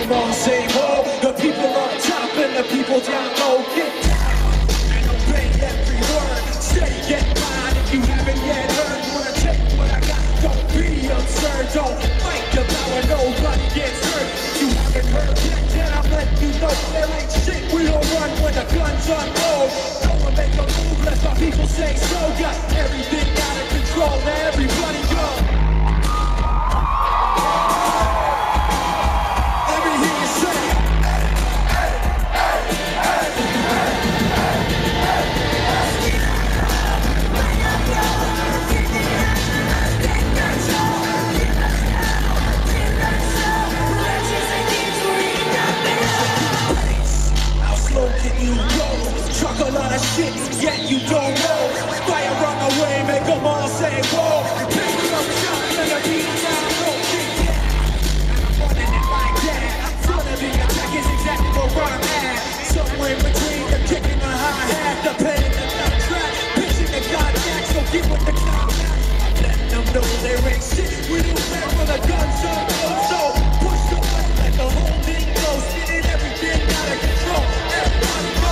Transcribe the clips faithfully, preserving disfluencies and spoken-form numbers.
them all say whoa. The people up top and the people down low get down and obey every word. Steady, get mine if you haven't yet heard. Wanna take what I got, don't be absurd. Don't fight the power, nobody gets hurt. You haven't heard yet, then I'm letting you know there ain't shit. We don't run when the guns unload. Go and make a move, let my people say so. Got everything out of control, now everybody go. Let me hear you say hey, hey, hey, hey, how slow can you go? Truck a lot of shit, yet you don't know. Fire on the way, make them all say whoa. Pick up shots and the beat down, go kick it. I'm running it like that. Front of the attack is exactly where I'm at. Somewhere between the kick and the hi-hat, the pen and the nut track. Pitching the contact, so get with the contact. I'm letting them know there ain't shit. We do that for the guns up, so push the way, let the whole thing go. Spinning everything out of control. Everybody go.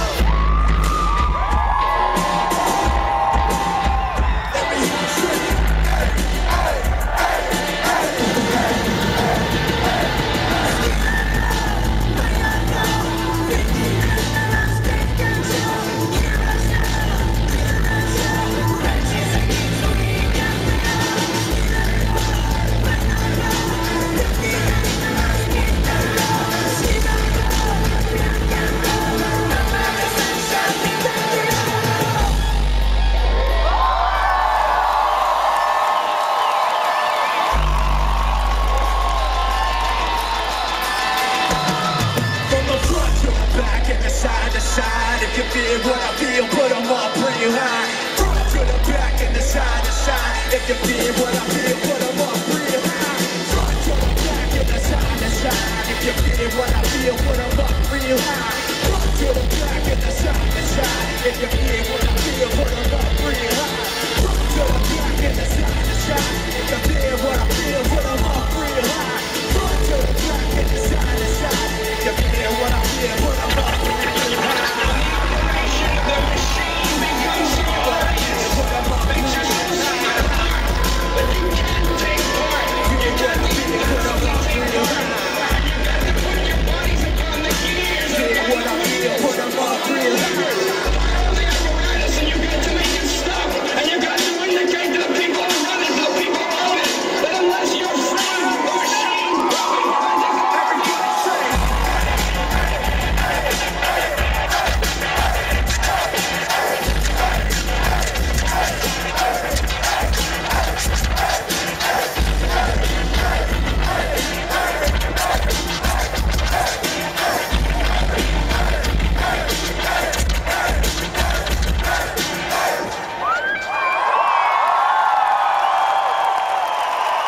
If you feel what I feel, put them all pretty high. Front to the back and the side to side. If you feel what